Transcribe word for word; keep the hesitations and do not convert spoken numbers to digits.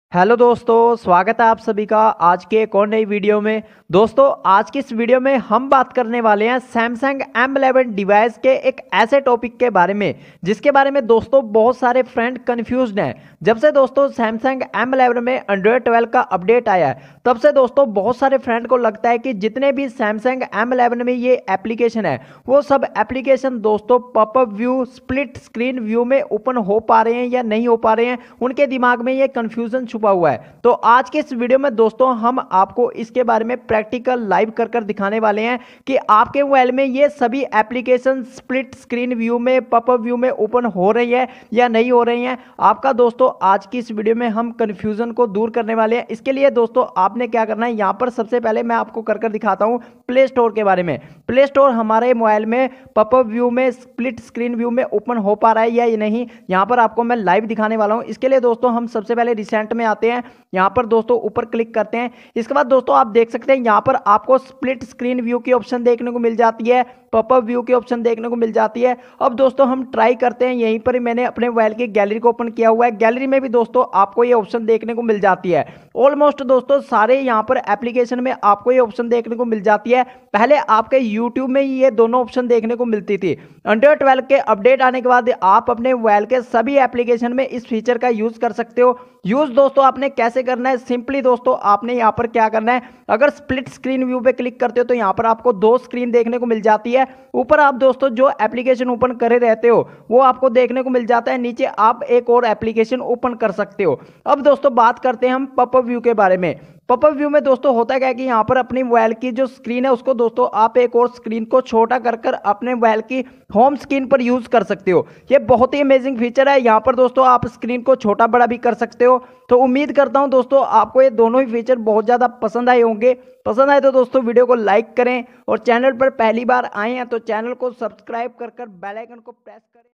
Hello दोस्तों, स्वागत है आप सभी का आज के एक और नई वीडियो में। दोस्तों, आज की इस वीडियो में हम बात करने वाले हैं सैमसंग एम इलेवन डिवाइस के एक ऐसे टॉपिक के बारे में जिसके बारे में दोस्तों बहुत सारे फ्रेंड कंफ्यूज्ड हैं। जब से दोस्तों सैमसंग एम इलेवन में एंड्रॉयड ट्वेल्व का अपडेट आया है तब से दोस्तों बहुत सारे फ्रेंड को लगता है कि जितने भी सैमसंग एम इलेवन में ये एप्लीकेशन है वो सब एप्लीकेशन दोस्तों popup view, split screen view में ओपन हो पा रहे हैं या नहीं हो पा रहे हैं। उनके दिमाग में ये कंफ्यूजन छुपा हुआ है। तो आज के इस वीडियो में दोस्तों हम आपको इसके बारे में प्रैक्टिकल लाइव कर कर दिखाने वाले हैं कि आपके मोबाइल में ये सभी एप्लीकेशन स्प्लिट स्क्रीन व्यू में, पॉपअप व्यू में ओपन हो रही है या नहीं हो रही हैं। आपका दोस्तों आज की इस वीडियो में हम कंफ्यूजन को दूर करने वाले हैं। इसके लिए दोस्तों आपने क्या करना है, यहां पर सबसे पहले मैं आपको कर कर दिखाता हूं प्ले स्टोर के बारे में। प्ले स्टोर हमारे मोबाइल में पॉपअप व्यू में, स्प्लिट स्क्रीन व्यू में ओपन हो पा रहा है या नहीं, यहां पर आपको मैं लाइव दिखाने वाला हूं। इसके लिए दोस्तों हम सबसे पहले रिसेंट में आते हैं, यहां पर दोस्तों ऊपर क्लिक करते हैं। इसके बाद दोस्तों आप देख सकते हैं यहां पर आपको स्प्लिट स्क्रीन व्यू की ऑप्शन देखने को मिल जाती है, पॉपअप व्यू की ऑप्शन देखने को मिल जाती है। अब दोस्तों हम ट्राई करते हैं, यहीं पर मैंने अपने मोबाइल की गैलरी को ओपन किया हुआ है। गैलरी में भी दोस्तों आपको ये ऑप्शन देखने को मिल जाती है। ऑलमोस्ट दोस्तों सारे यहां पर एप्लीकेशन में आपको ये ऑप्शन देखने को मिल जाती है। पहले आपके यूट्यूब में ये दोनों ऑप्शन देखने को मिलती थी। एंड्रॉयड ट्वेल्व के अपडेट आने के बाद आप अपने मोबाइल के सभी एप्लीकेशन में इस फीचर का यूज कर सकते हो। यूज दोस्तों आपने कैसे करना है, सिंपली दोस्तों आपने यहां पर क्या करना है, अगर स्प्लिट स्क्रीन व्यू पे क्लिक करते हो तो यहां पर आपको दो स्क्रीन देखने को मिल जाती है। ऊपर आप दोस्तों जो एप्लीकेशन ओपन करे रहते हो वो आपको देखने को मिल जाता है, नीचे आप एक और एप्लीकेशन ओपन कर सकते हो। अब दोस्तों बात करते हैं हम पॉपअप व्यू के बारे में। पॉपअप व्यू में दोस्तों होता क्या है कि यहाँ पर अपनी मोबाइल की जो स्क्रीन है उसको दोस्तों आप एक और स्क्रीन को छोटा कर कर अपने मोबाइल की होम स्क्रीन पर यूज कर सकते हो। ये बहुत ही अमेजिंग फीचर है। यहाँ पर दोस्तों आप स्क्रीन को छोटा बड़ा भी कर सकते हो। तो उम्मीद करता हूँ दोस्तों आपको ये दोनों ही फीचर बहुत ज़्यादा पसंद आए होंगे। पसंद आए तो दोस्तों वीडियो को लाइक करें और चैनल पर पहली बार आए हैं तो चैनल को सब्सक्राइब कर कर बेल आइकन को प्रेस करें।